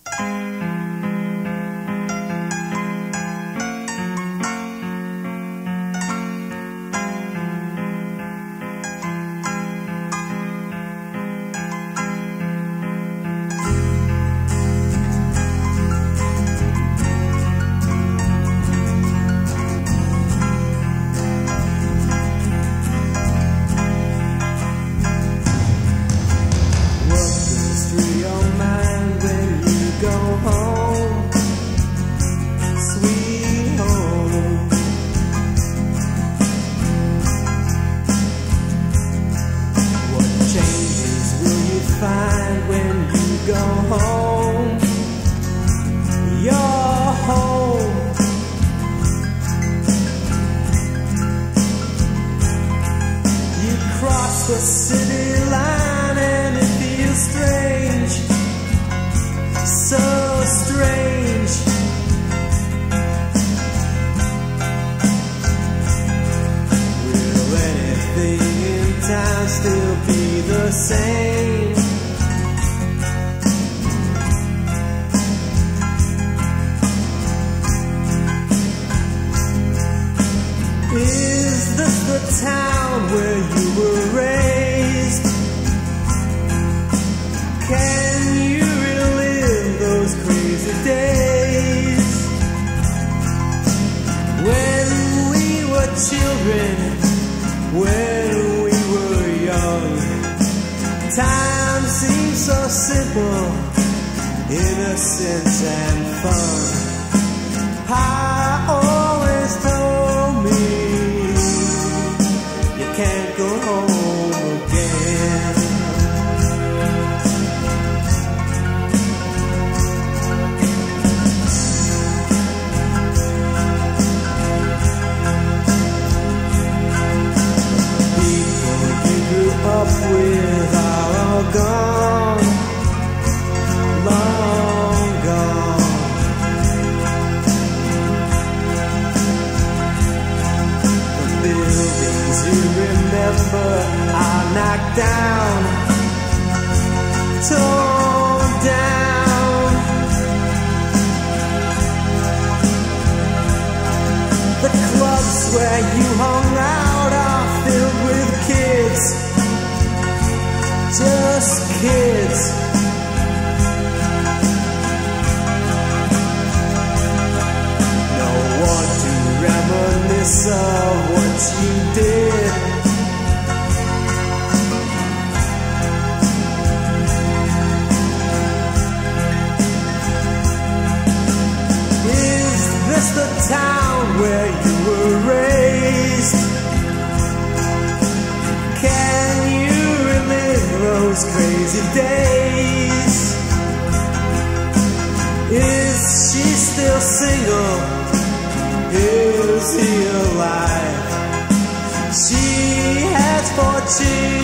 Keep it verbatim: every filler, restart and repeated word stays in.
The city line and it feels strange, so strange. Will anything in time still be the same? Is this the town where you were raised? Can you relive those crazy days when we were children, when we were young? Time seemed so simple, innocence and fun. I always told me you can't go home again. People you grew up with are all gone, long gone. The buildings you remember are knocked down, torn down. The clubs where you hung out are filled with kids, just kids. No one to reminisce of what you did. Is this the town where you were raised? Can you relive those crazy days? Is she still single? Is he alive? She has four children.